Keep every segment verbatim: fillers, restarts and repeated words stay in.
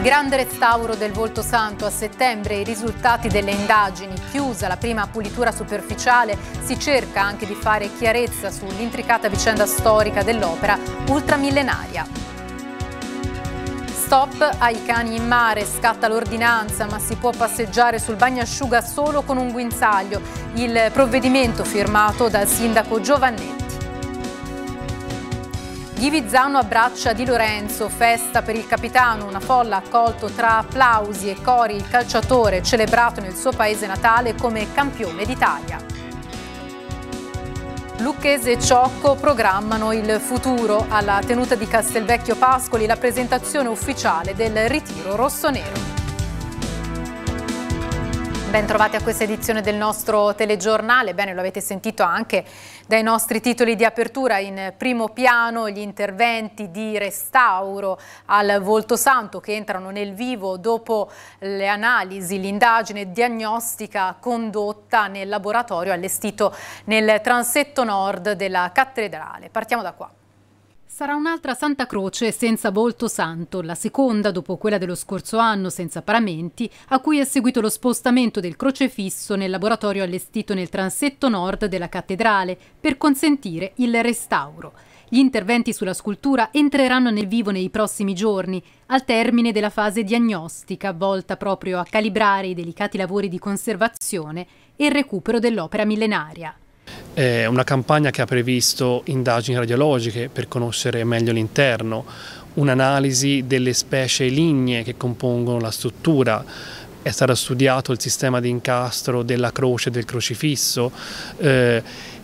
Grande restauro del Volto Santo a settembre, i risultati delle indagini, chiusa la prima pulitura superficiale, si cerca anche di fare chiarezza sull'intricata vicenda storica dell'opera ultramillenaria. Stop ai cani in mare, scatta l'ordinanza, ma si può passeggiare sul bagnasciuga solo con un guinzaglio. Il provvedimento firmato dal sindaco Giovannetti. Ghivizzano abbraccia Di Lorenzo, festa per il capitano, una folla ha accolto tra applausi e cori il calciatore celebrato nel suo paese natale come campione d'Italia. Lucchese e Ciocco programmano il futuro. Alla tenuta di Castelvecchio Pascoli la presentazione ufficiale del ritiro rossonero. Ben trovati a questa edizione del nostro telegiornale. Bene, lo avete sentito anche dai nostri titoli di apertura. In primo piano gli interventi di restauro al Volto Santo che entrano nel vivo dopo le analisi, l'indagine diagnostica condotta nel laboratorio allestito nel transetto nord della cattedrale. Partiamo da qua. Sarà un'altra Santa Croce senza volto santo, la seconda dopo quella dello scorso anno senza paramenti, a cui è seguito lo spostamento del crocefisso nel laboratorio allestito nel transetto nord della cattedrale per consentire il restauro. Gli interventi sulla scultura entreranno nel vivo nei prossimi giorni, al termine della fase diagnostica, volta proprio a calibrare i delicati lavori di conservazione e il recupero dell'opera millenaria. È una campagna che ha previsto indagini radiologiche per conoscere meglio l'interno, un'analisi delle specie lignee che compongono la struttura, è stato studiato il sistema di incastro della croce e del crocifisso, eh,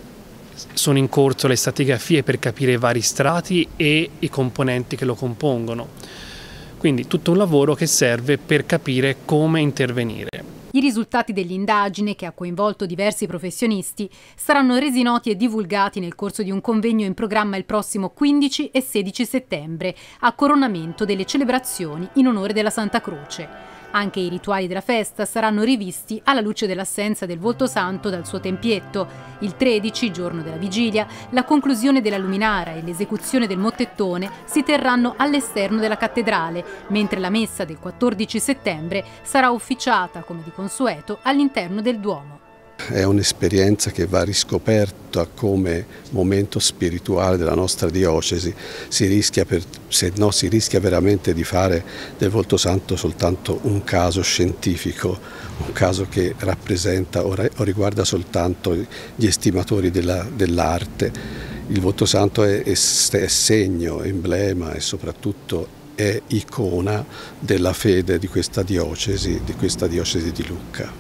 sono in corso le stratigrafie per capire i vari strati e i componenti che lo compongono. Quindi tutto un lavoro che serve per capire come intervenire. I risultati dell'indagine, che ha coinvolto diversi professionisti, saranno resi noti e divulgati nel corso di un convegno in programma il prossimo quindici e sedici settembre, a coronamento delle celebrazioni in onore della Santa Croce. Anche i rituali della festa saranno rivisti alla luce dell'assenza del Volto Santo dal suo tempietto. Il tredici, giorno della vigilia, la conclusione della luminara e l'esecuzione del mottettone si terranno all'esterno della cattedrale, mentre la messa del quattordici settembre sarà officiata, come di consueto, all'interno del Duomo. È un'esperienza che va riscoperta come momento spirituale della nostra diocesi. Si rischia, per, se no, si rischia veramente di fare del Volto Santo soltanto un caso scientifico, un caso che rappresenta o, o riguarda soltanto gli estimatori della, dell'arte. Il Volto Santo è, è, è segno, emblema e soprattutto è icona della fede di questa diocesi, di questa diocesi di Lucca.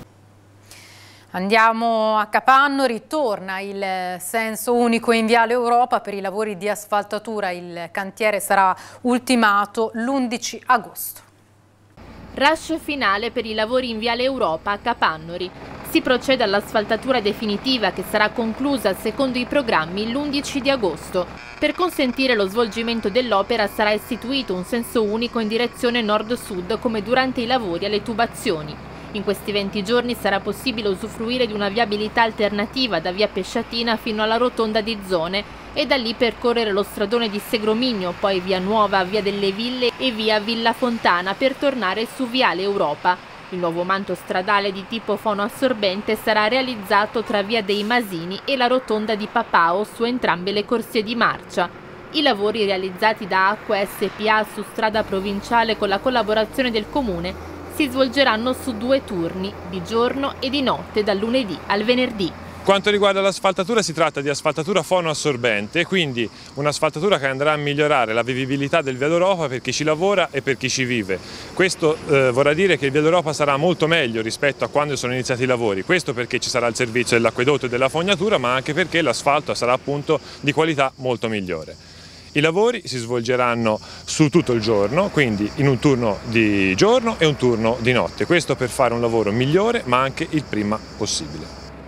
Andiamo a Capanno, ritorna il senso unico in Viale Europa per i lavori di asfaltatura. Il cantiere sarà ultimato l'undici agosto. Rush finale per i lavori in Viale Europa a Capannori. Si procede all'asfaltatura definitiva che sarà conclusa secondo i programmi l'undici di agosto. Per consentire lo svolgimento dell'opera sarà istituito un senso unico in direzione nord-sud come durante i lavori alle tubazioni. In questi venti giorni sarà possibile usufruire di una viabilità alternativa da via Pesciatina fino alla rotonda di Zone e da lì percorrere lo stradone di Segromigno, poi via Nuova, via delle Ville e via Villa Fontana per tornare su Viale Europa. Il nuovo manto stradale di tipo fonoassorbente sarà realizzato tra via dei Masini e la rotonda di Papao su entrambe le corsie di marcia. I lavori realizzati da Acque S P A su strada provinciale con la collaborazione del Comune si svolgeranno su due turni, di giorno e di notte, dal lunedì al venerdì. Quanto riguarda l'asfaltatura, si tratta di asfaltatura fonoassorbente, quindi un'asfaltatura che andrà a migliorare la vivibilità del Via d'Europa per chi ci lavora e per chi ci vive. Questo eh, vorrà dire che il Via d'Europa sarà molto meglio rispetto a quando sono iniziati i lavori. Questo perché ci sarà il servizio dell'acquedotto e della fognatura, ma anche perché l'asfalto sarà appunto di qualità molto migliore. I lavori si svolgeranno su tutto il giorno, quindi in un turno di giorno e un turno di notte. Questo per fare un lavoro migliore, ma anche il prima possibile.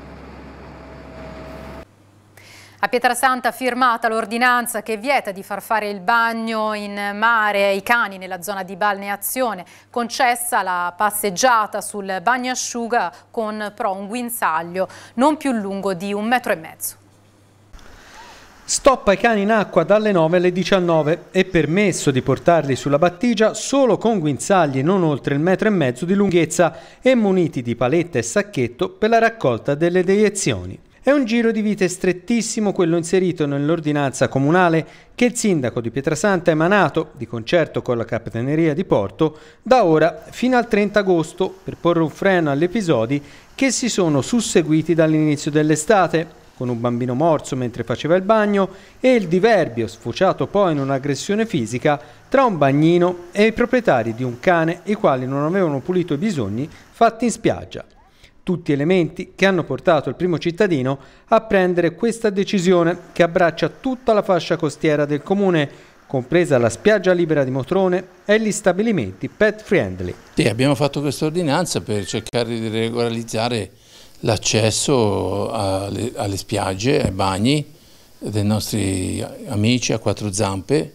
A Pietrasanta firmata l'ordinanza che vieta di far fare il bagno in mare ai cani nella zona di balneazione, concessa la passeggiata sul bagnasciuga con però un guinzaglio non più lungo di un metro e mezzo. Stop ai cani in acqua dalle nove alle diciannove. È permesso di portarli sulla battigia solo con guinzagli non oltre il metro e mezzo di lunghezza e muniti di paletta e sacchetto per la raccolta delle deiezioni. È un giro di vite strettissimo quello inserito nell'ordinanza comunale che il sindaco di Pietrasanta ha emanato, di concerto con la Capitaneria di Porto, da ora fino al trenta agosto per porre un freno agli episodi che si sono susseguiti dall'inizio dell'estate, con un bambino morso mentre faceva il bagno e il diverbio sfociato poi in un'aggressione fisica tra un bagnino e i proprietari di un cane i quali non avevano pulito i bisogni fatti in spiaggia. Tutti elementi che hanno portato il primo cittadino a prendere questa decisione che abbraccia tutta la fascia costiera del comune, compresa la spiaggia libera di Motrone e gli stabilimenti pet friendly. Sì, abbiamo fatto questa ordinanza per cercare di regolarizzare l'accesso alle, alle spiagge, ai bagni dei nostri amici a quattro zampe,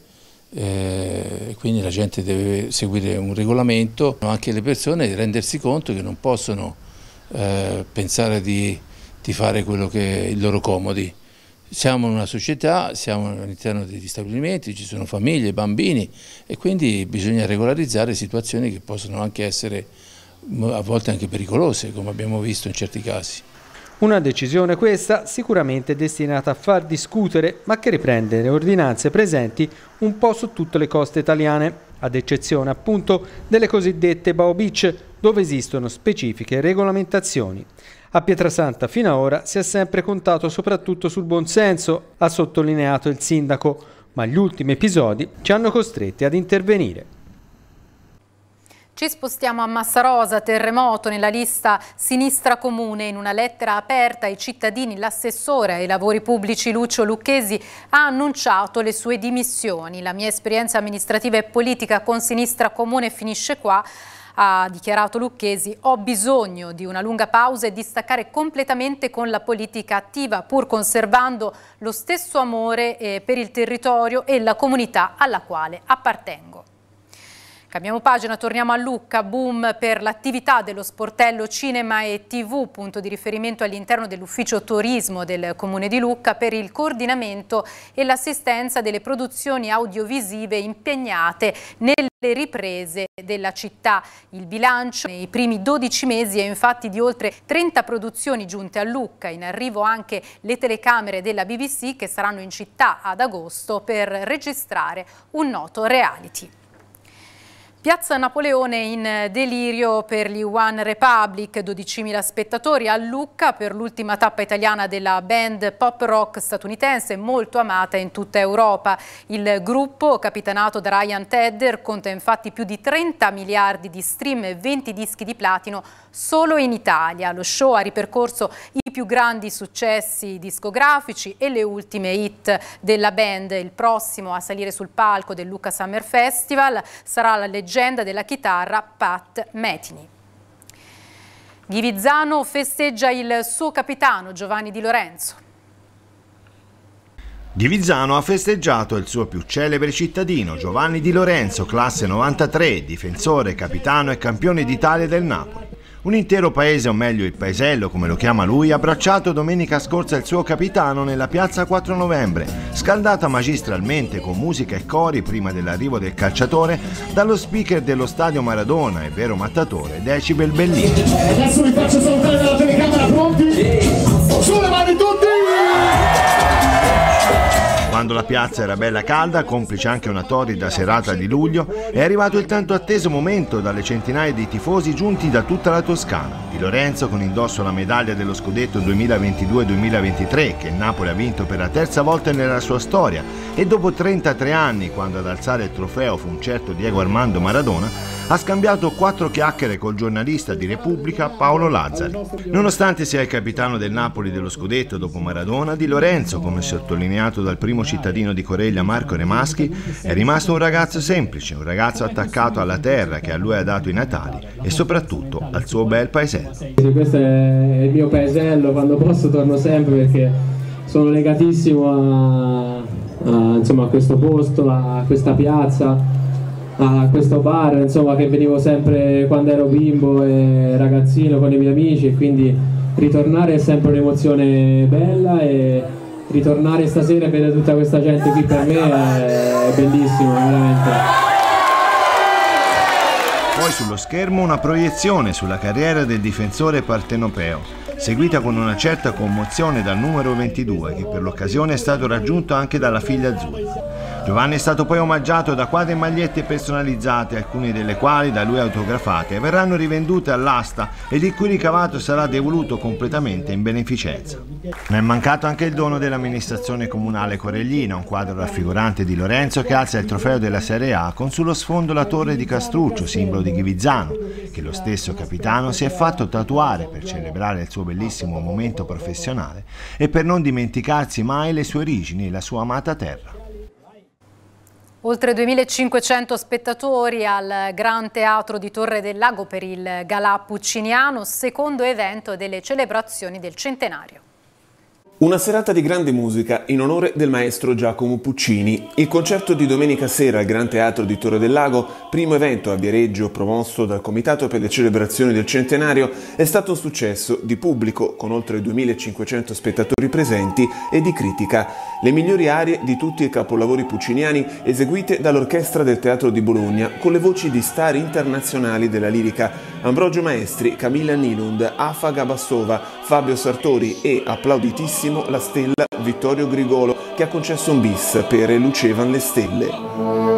eh, quindi la gente deve seguire un regolamento, anche le persone rendersi conto che non possono eh, pensare di, di fare quello che è il loro comodi. Siamo in una società, siamo all'interno degli stabilimenti, ci sono famiglie, bambini e quindi bisogna regolarizzare situazioni che possono anche essere a volte anche pericolose, come abbiamo visto in certi casi. Una decisione questa sicuramente destinata a far discutere, ma che riprende le ordinanze presenti un po' su tutte le coste italiane, ad eccezione appunto delle cosiddette Bao Beach, dove esistono specifiche regolamentazioni. A Pietrasanta fino ad ora si è sempre contato soprattutto sul buonsenso, ha sottolineato il sindaco, ma gli ultimi episodi ci hanno costretti ad intervenire. Ci spostiamo a Massarosa, terremoto nella lista Sinistra Comune. In una lettera aperta ai cittadini, l'assessore ai lavori pubblici Lucio Lucchesi ha annunciato le sue dimissioni. La mia esperienza amministrativa e politica con Sinistra Comune finisce qua, ha dichiarato Lucchesi. Ho bisogno di una lunga pausa e di staccare completamente con la politica attiva, pur conservando lo stesso amore eh, per il territorio e la comunità alla quale appartengo. Cambiamo pagina, torniamo a Lucca, boom per l'attività dello sportello Cinema e tivù, punto di riferimento all'interno dell'ufficio turismo del Comune di Lucca per il coordinamento e l'assistenza delle produzioni audiovisive impegnate nelle riprese della città. Il bilancio nei primi dodici mesi è infatti di oltre trenta produzioni giunte a Lucca, in arrivo anche le telecamere della B B C che saranno in città ad agosto per registrare un noto reality. Piazza Napoleone in delirio per gli One Republic, dodicimila spettatori a Lucca per l'ultima tappa italiana della band pop rock statunitense molto amata in tutta Europa. Il gruppo, capitanato da Ryan Tedder, conta infatti più di trenta miliardi di stream e venti dischi di platino solo in Italia. Lo show ha ripercorso i più grandi successi discografici e le ultime hit della band. Il prossimo a salire sul palco del Lucca Summer Festival sarà la leggenda della chitarra Pat Metheny. Ghivizzano festeggia il suo capitano Giovanni Di Lorenzo. Ghivizzano ha festeggiato il suo più celebre cittadino Giovanni Di Lorenzo, classe novantatré, difensore, capitano e campione d'Italia del Napoli. Un intero paese, o meglio il paesello come lo chiama lui, ha abbracciato domenica scorsa il suo capitano nella piazza quattro novembre, scaldata magistralmente con musica e cori prima dell'arrivo del calciatore dallo speaker dello stadio Maradona e vero mattatore Decibel Bellini. Adesso vi faccio salutare dalla telecamera, pronti? Sulle mani tutti! Quando la piazza era bella calda, complice anche una torrida serata di luglio, è arrivato il tanto atteso momento dalle centinaia di tifosi giunti da tutta la Toscana. Di Lorenzo, con indosso la medaglia dello scudetto duemilaventidue duemilaventitré che il Napoli ha vinto per la terza volta nella sua storia, e dopo trentatré anni, quando ad alzare il trofeo fu un certo Diego Armando Maradona, ha scambiato quattro chiacchiere col giornalista di Repubblica Paolo Lazzari. Nonostante sia il capitano del Napoli dello scudetto dopo Maradona, Di Lorenzo, come sottolineato dal primo cittadino di Coreglia Marco Remaschi, è rimasto un ragazzo semplice, un ragazzo attaccato alla terra che a lui ha dato i natali e soprattutto al suo bel paesello. Questo è il mio paesello, quando posso torno sempre perché sono legatissimo a, a, insomma, a questo posto, a questa piazza, a questo bar, insomma, che venivo sempre quando ero bimbo e ragazzino con i miei amici, e quindi ritornare è sempre un'emozione bella e ritornare stasera e vedere tutta questa gente qui per me è, è bellissimo, veramente. Poi sullo schermo una proiezione sulla carriera del difensore partenopeo, seguita con una certa commozione dal numero ventidue, che per l'occasione è stato raggiunto anche dalla figlia azzurra. Giovanni è stato poi omaggiato da quadri e magliette personalizzate, alcune delle quali da lui autografate, verranno rivendute all'asta e il cui ricavato sarà devoluto completamente in beneficenza. Non è mancato anche il dono dell'amministrazione comunale coreglina, un quadro raffigurante di Lorenzo che alza il trofeo della Serie A con sullo sfondo la torre di Castruccio, simbolo di Ghivizzano, che lo stesso capitano si è fatto tatuare per celebrare il suo bellissimo momento professionale e per non dimenticarsi mai le sue origini e la sua amata terra. Oltre duemilacinquecento spettatori al Gran Teatro di Torre del Lago per il Galà Pucciniano, secondo evento delle celebrazioni del centenario. Una serata di grande musica in onore del maestro Giacomo Puccini. Il concerto di domenica sera al Gran Teatro di Torre del Lago, primo evento a Viareggio promosso dal Comitato per le celebrazioni del centenario, è stato un successo di pubblico con oltre duemilacinquecento spettatori presenti e di critica. Le migliori arie di tutti i capolavori pucciniani eseguite dall'Orchestra del Teatro di Bologna con le voci di star internazionali della lirica Ambrogio Maestri, Camilla Nilund, Afa Gabassova, Fabio Sartori e, applauditissimo, la stella Vittorio Grigolo, che ha concesso un bis per Lucevan le stelle.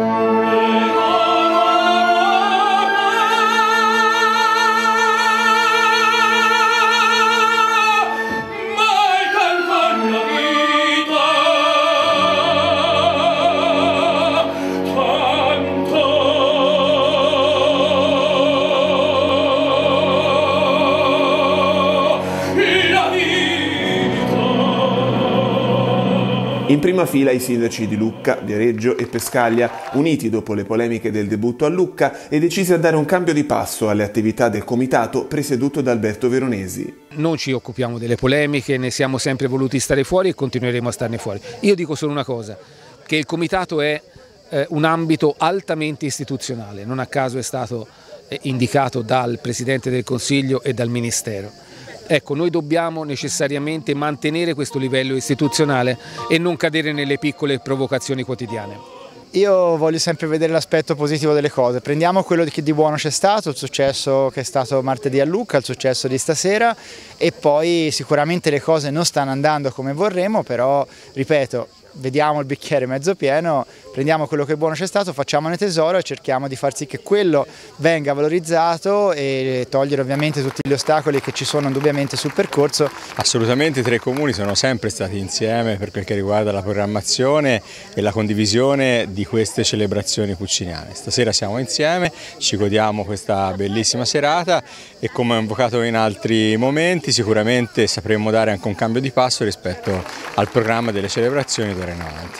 In prima fila i sindaci di Lucca, Viareggio e Pescaglia, uniti dopo le polemiche del debutto a Lucca e decisi a dare un cambio di passo alle attività del comitato presieduto da Alberto Veronesi. Non ci occupiamo delle polemiche, ne siamo sempre voluti stare fuori e continueremo a starne fuori. Io dico solo una cosa, che il comitato è eh, un ambito altamente istituzionale, non a caso è stato eh, indicato dal Presidente del Consiglio e dal Ministero. Ecco, noi dobbiamo necessariamente mantenere questo livello istituzionale e non cadere nelle piccole provocazioni quotidiane. Io voglio sempre vedere l'aspetto positivo delle cose, prendiamo quello che di buono c'è stato, il successo che è stato martedì a Lucca, il successo di stasera e poi sicuramente le cose non stanno andando come vorremmo, però ripeto, vediamo il bicchiere mezzo pieno, prendiamo quello che buono c'è stato, facciamone tesoro e cerchiamo di far sì che quello venga valorizzato e togliere ovviamente tutti gli ostacoli che ci sono indubbiamente sul percorso. Assolutamente i tre comuni sono sempre stati insieme per quel che riguarda la programmazione e la condivisione di queste celebrazioni pucciniane. Stasera siamo insieme, ci godiamo questa bellissima serata e come ho invocato in altri momenti sicuramente sapremo dare anche un cambio di passo rispetto al programma delle celebrazioni d'ora in avanti.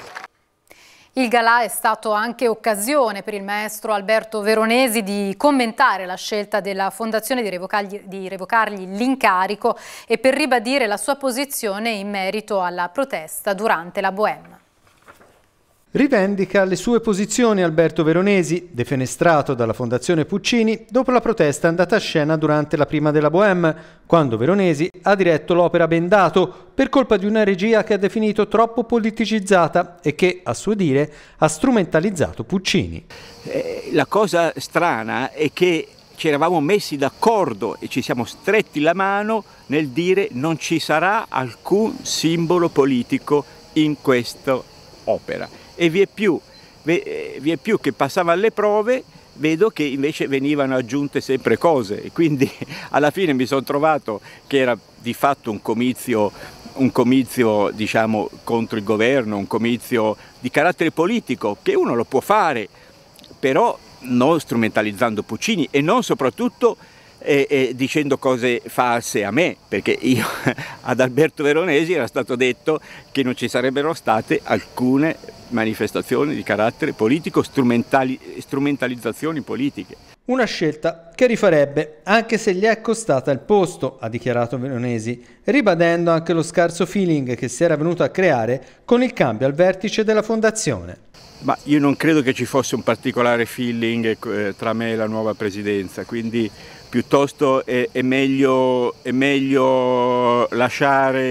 Il galà è stato anche occasione per il maestro Alberto Veronesi di commentare la scelta della Fondazione di revocargli, di revocargli l'incarico e per ribadire la sua posizione in merito alla protesta durante la Bohème. Rivendica le sue posizioni Alberto Veronesi, defenestrato dalla Fondazione Puccini dopo la protesta andata a scena durante la prima della Bohème, quando Veronesi ha diretto l'opera Bendato per colpa di una regia che ha definito troppo politicizzata e che, a suo dire, ha strumentalizzato Puccini. Eh, la cosa strana è che ci eravamo messi d'accordo e ci siamo stretti la mano nel dire non ci sarà alcun simbolo politico in questa opera. E vi è più, vi è più che passava alle prove, vedo che invece venivano aggiunte sempre cose e quindi alla fine mi sono trovato che era di fatto un comizio, un comizio diciamo contro il governo, un comizio di carattere politico che uno lo può fare, però non strumentalizzando Puccini e non soprattutto E, e dicendo cose false a me, perché io ad Alberto Veronesi era stato detto che non ci sarebbero state alcune manifestazioni di carattere politico, strumentali, strumentalizzazioni politiche. Una scelta che rifarebbe, anche se gli è costata il posto, ha dichiarato Veronesi, ribadendo anche lo scarso feeling che si era venuto a creare con il cambio al vertice della fondazione. Ma io non credo che ci fosse un particolare feeling eh, tra me e la nuova presidenza, quindi piuttosto è, è, meglio, è meglio lasciare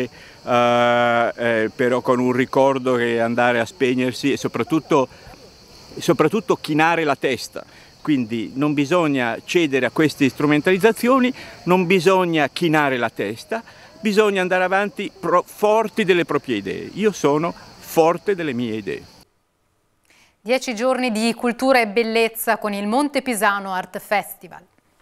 eh, eh, però con un ricordo che andare a spegnersi e soprattutto, soprattutto chinare la testa. Quindi non bisogna cedere a queste strumentalizzazioni, non bisogna chinare la testa, bisogna andare avanti pro, forti delle proprie idee. Io sono forte delle mie idee. Dieci giorni di cultura e bellezza con il Monte Pisano Art Festival.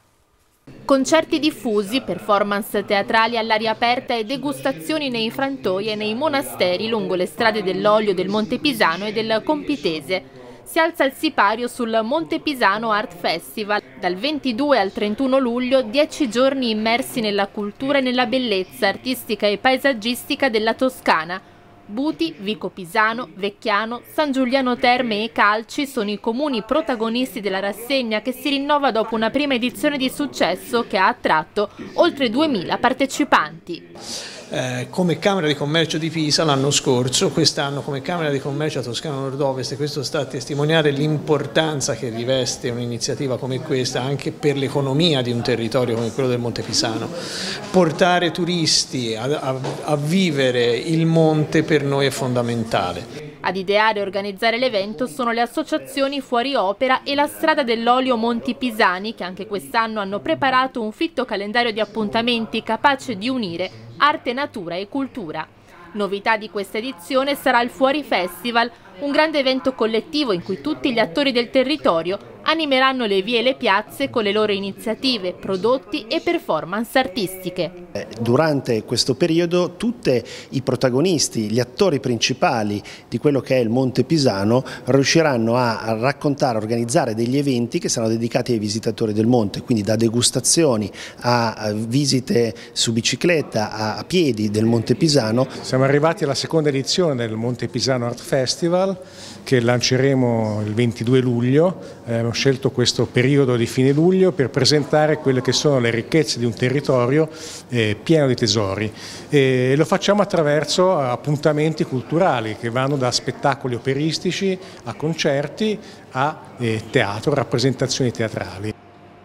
Concerti diffusi, performance teatrali all'aria aperta e degustazioni nei frantoi e nei monasteri lungo le strade dell'Olio, del Monte Pisano e del Compitese. Si alza il sipario sul Monte Pisano Art Festival. Dal ventidue al trentuno luglio, dieci giorni immersi nella cultura e nella bellezza artistica e paesaggistica della Toscana. Buti, Vico Pisano, Vecchiano, San Giuliano Terme e Calci sono i comuni protagonisti della rassegna, che si rinnova dopo una prima edizione di successo che ha attratto oltre duemila partecipanti. Eh, come Camera di Commercio di Pisa l'anno scorso, quest'anno come Camera di Commercio Toscana Nord-Ovest, e questo sta a testimoniare l'importanza che riveste un'iniziativa come questa anche per l'economia di un territorio come quello del Monte Pisano. Portare turisti a, a, a vivere il monte per noi è fondamentale. Ad ideare e organizzare l'evento sono le associazioni Fuori Opera e la Strada dell'Olio Monti Pisani, che anche quest'anno hanno preparato un fitto calendario di appuntamenti capace di unire arte, natura e cultura. Novità di questa edizione sarà il Fuori Festival, un grande evento collettivo in cui tutti gli attori del territorio animeranno le vie e le piazze con le loro iniziative, prodotti e performance artistiche. Durante questo periodo tutti i protagonisti, gli attori principali di quello che è il Monte Pisano riusciranno a raccontare, a organizzare degli eventi che saranno dedicati ai visitatori del monte, quindi da degustazioni a visite su bicicletta a piedi del Monte Pisano. Siamo arrivati alla seconda edizione del Monte Pisano Art Festival che lanceremo il ventidue luglio. Eh, abbiamo scelto questo periodo di fine luglio per presentare quelle che sono le ricchezze di un territorio eh, pieno di tesori, e lo facciamo attraverso appuntamenti culturali che vanno da spettacoli operistici a concerti a eh, teatro, rappresentazioni teatrali.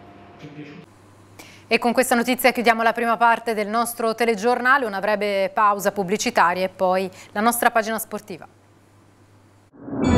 E con questa notizia chiudiamo la prima parte del nostro telegiornale, una breve pausa pubblicitaria e poi la nostra pagina sportiva.